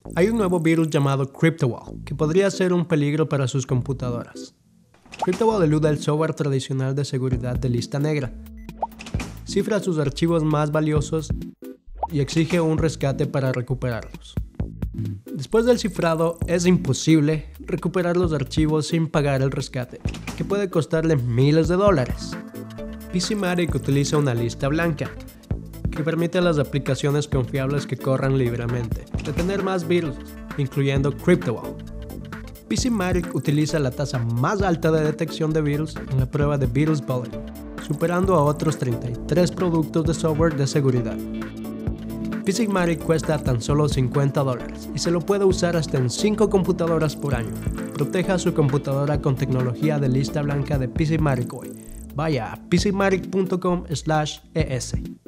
Hay un nuevo virus llamado CryptoWall que podría ser un peligro para sus computadoras. CryptoWall elude el software tradicional de seguridad de lista negra, cifra sus archivos más valiosos y exige un rescate para recuperarlos. Después del cifrado, es imposible recuperar los archivos sin pagar el rescate, que puede costarle miles de dólares. PCmatic utiliza una lista blanca, que permite a las aplicaciones confiables que corran libremente detener más virus, incluyendo CryptoWall. PCmatic utiliza la tasa más alta de detección de virus en la prueba de Virus Bullet, superando a otros 33 productos de software de seguridad. PCmatic cuesta tan solo $50 y se lo puede usar hasta en 5 computadoras por año. Proteja su computadora con tecnología de lista blanca de PCmatic hoy. Vaya a pcmatic.com/es.